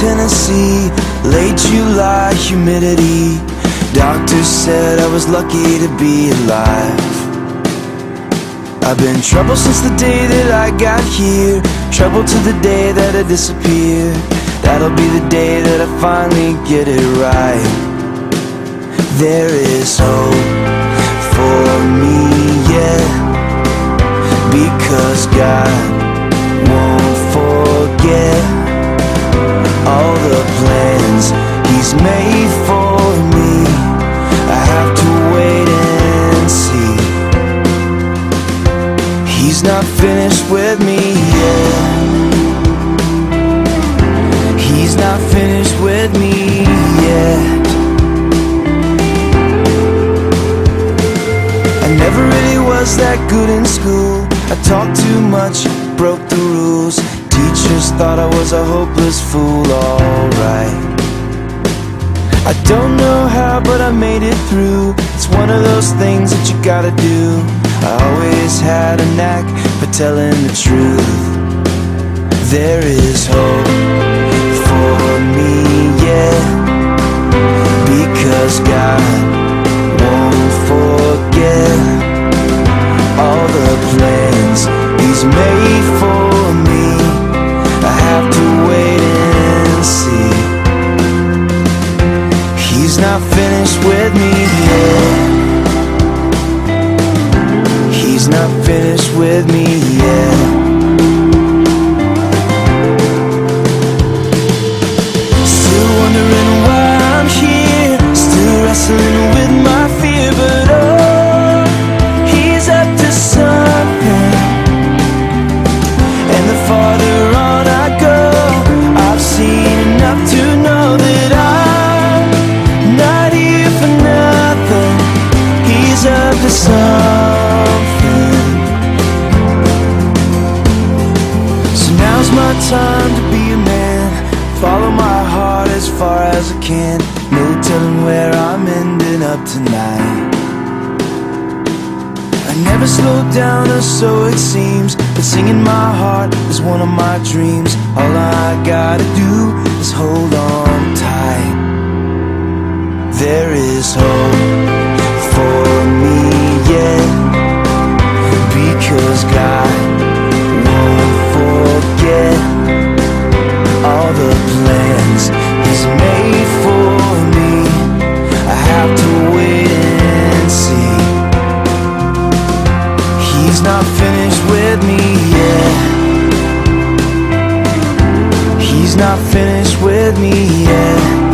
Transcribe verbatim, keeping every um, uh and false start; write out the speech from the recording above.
Tennessee, late July humidity. Doctors said I was lucky to be alive. I've been trouble since the day that I got here, trouble to the day that I disappear. That'll be the day that I finally get it right. There is hope for me, yeah, because God won't forget all the plans He's made for me. I have to wait and see. He's not finished with me yet. He's not finished with me yet. I never really was that good in school. I talked too much, broke the rules. Teachers thought I was a hopeless fool, alright. I don't know how, but I made it through. It's one of those things that you gotta do. I always had a knack for telling the truth. There is hope for me, yeah, because God won't forget all the plans He's made for me. I have to wait and see. He's not finished with me yet. He's not finished with me yet. Still wondering why I'm here, still wrestling with my fear, but oh, He's up to something. And the farther on I go, I've seen enough to know that I'm not here for nothing. He's up to something. So now's my time to be a man. Follow my heart as far as I can. No telling where I'm ending up tonight. I never slowed down, or so it seems, but singing my heart is one of my dreams. All I gotta do is hold on tight. There is hope for me, yeah, because God won't forget all the plans He's made for me. I have to wait and see. He's not finished with me yet. He's not finished with me yet.